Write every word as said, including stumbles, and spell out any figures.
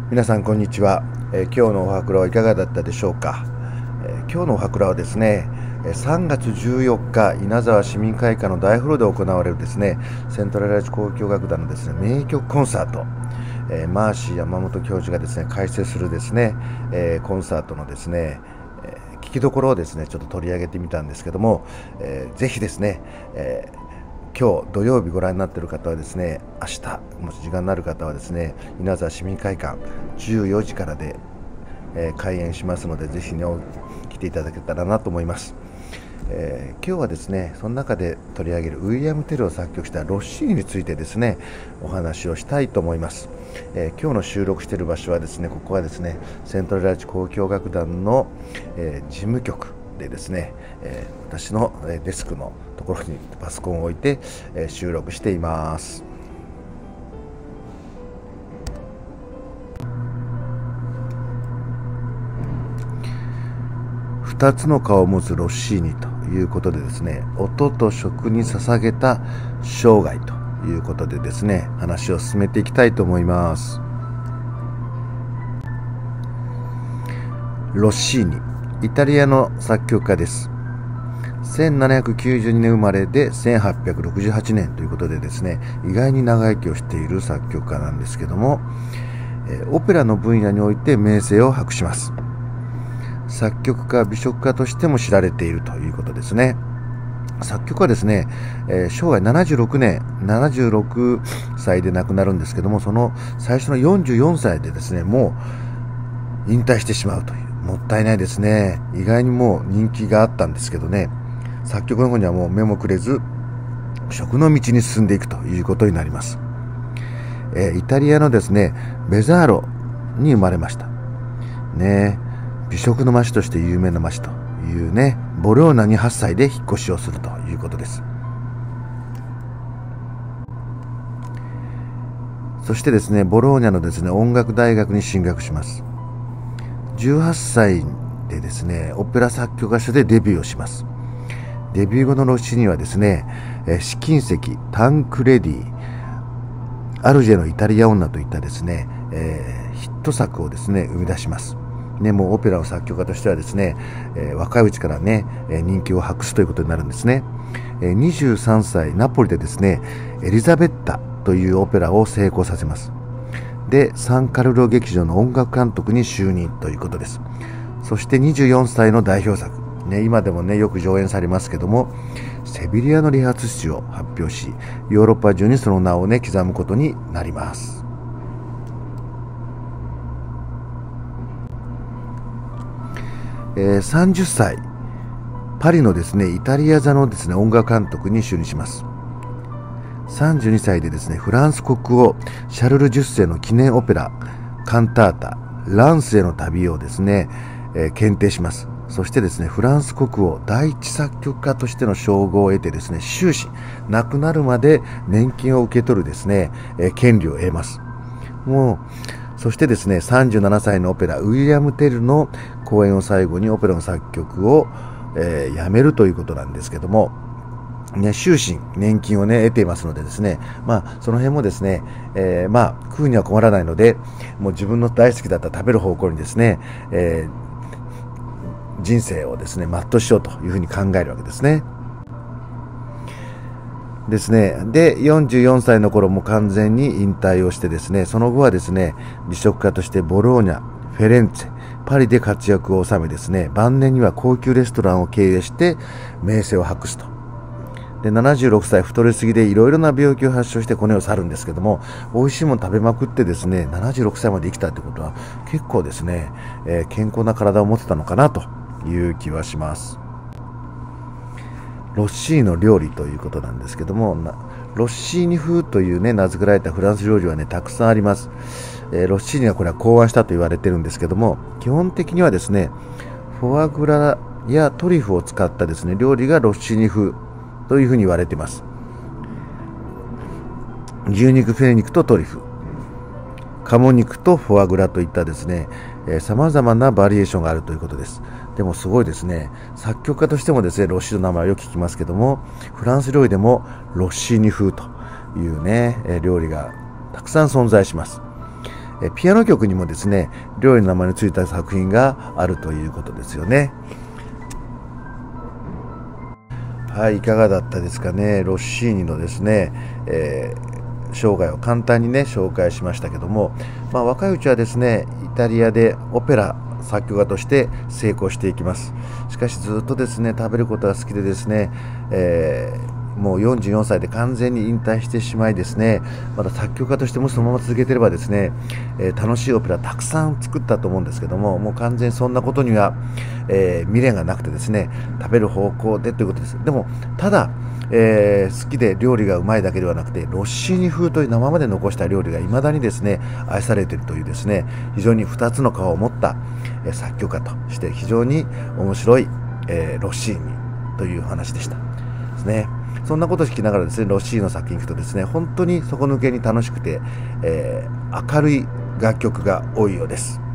皆さんこんにちは、えー、今日のおはくらはいかがだったでしょうか。えー、今日のおはくらはですね、さんがつじゅうよっか稲沢市民会館の大ホールで行われるですねセントラルラジ交響楽団のですね名曲コンサート、えー、マーシー山本教授がですね開催するですね、えー、コンサートのですね、えー、聞きどころをですねちょっと取り上げてみたんですけども、えー、ぜひですね、えー今日土曜日ご覧になっている方はですね、明日もし時間のある方はですね、稲沢市民会館じゅうよじからで、えー、開演しますので、ぜひね来ていただけたらなと思います。えー、今日はですね、その中で取り上げるウィリアム・テルを作曲したロッシーニについてですね、お話をしたいと思います。えー、今日の収録している場所はですね、ここはですね、セントラルラジ交響楽団の、えー、事務局でですね、えー、私のデスクのところにパソコンを置いて、えー、収録しています。二つの顔を持つロッシーニということでですね、音と食に捧げた生涯ということでですね、話を進めていきたいと思います。ロッシーニ、イタリアの作曲家です。せんななひゃくきゅうじゅうにねん生まれでせんはっぴゃくろくじゅうはちねんということでですね、意外に長生きをしている作曲家なんですけども、えー、オペラの分野において名声を博します。作曲家、美食家としても知られているということですね。作曲はですね、えー、生涯ななじゅうろくねん、ななじゅうろくさいで亡くなるんですけども、その最初のよんじゅうよんさいでですね、もう引退してしまうという。もったいないですね。意外にもう人気があったんですけどね、作曲の方にはもう目もくれず、食の道に進んでいくということになります。えー、イタリアのですね、ベザーロに生まれました。ね、美食の街として有名な街というね、ボローナにはっさいで引っ越しをするということです。そしてですね、ボローニャのですね、音楽大学に進学します。じゅうはっさいでですね、オペラ作曲家としてデビューをします。デビュー後のロッシーニはですね、試金石、タンクレディ、アルジェのイタリア女といったですね、えー、ヒット作をですね、生み出します。ね、もうオペラの作曲家としてはですね、えー、若いうちからね、人気を博すということになるんですね。えー、にじゅうさんさい、ナポリでですね、エリザベッタというオペラを成功させます。で、サンカルロ劇場の音楽監督に就任ということです。そしてにじゅうよんさいの代表作、ね、今でもね、よく上演されますけども、セビリアの理髪師を発表し、ヨーロッパ中にその名をね、刻むことになります。えー、さんじゅっさい、パリのですね、イタリア座のですね、音楽監督に就任します。さんじゅうにさいでですね、フランス国王シャルルじゅっせいの記念オペラ、カンタータ、ランスへの旅をですね、えー、検定します。そしてですね、フランス国王第一作曲家としての称号を得てですね、終始、亡くなるまで年金を受け取るですね、えー、権利を得ます。もう、そしてですね、さんじゅうななさいのオペラ、ウィリアム・テルの公演を最後にオペラの作曲を、えー、やめるということなんですけども、ね、終身、年金をね、得ていますのでですね、まあ、その辺もですね、えー、まあ、食うには困らないので、もう自分の大好きだった食べる方向にですね、えー人生をですね、全うしようというふうに考えるわけですね。ですね。で、よんじゅうよんさいの頃も完全に引退をしてですね、その後はですね、美食家としてボローニャ、フェレンツェ、パリで活躍を収めですね、晩年には高級レストランを経営して名声を博すと。で、ななじゅうろくさい太りすぎでいろいろな病気を発症してこの世を去るんですけども、美味しいもの食べまくってですね、ななじゅうろくさいまで生きたってことは結構ですね、えー、健康な体を持ってたのかなという気はします。ロッシーニの料理ということなんですけども、ロッシーニ風というね、名付けられたフランス料理はね、たくさんあります。えー、ロッシーニはこれは考案したと言われてるんですけども、基本的にはですね、フォアグラやトリュフを使ったですね、料理がロッシーニ風というふうに言われています。牛肉、フィレ肉とトリュフ、鴨肉とフォアグラといったですね、さまざまなバリエーションがあるということです。でもすごいですね、作曲家としてもですね、ロッシーニの名前をよく聞きますけども、フランス料理でもロッシーニ風というね、料理がたくさん存在します。 えピアノ曲にもですね料理の名前のついた作品があるということですよね。はい、いかがだったですかね。ロッシーニのですね、えー生涯を簡単にね紹介しましたけども、まあ、若いうちはですねイタリアでオペラ作曲家として成功していきます。しかしずっとですね食べることが好きでですね、えーもうよんじゅうよんさいで完全に引退してしまいですね、また作曲家としてもそのまま続けてればですね、えー楽しいオペラたくさん作ったと思うんですけども、もう完全にそんなことには、えー未練がなくてですね食べる方向でということです。でもただえー好きで料理がうまいだけではなくてロッシーニ風という生まで残した料理がいまだにですね愛されているというですね非常にふたつの顔を持った、えー作曲家として非常に面白い、えーロッシーニという話でしたですね。そんなことを聞きながらですねロッシーニの作品に行くとですね本当に底抜けに楽しくて、えー明るい楽曲が多いようです。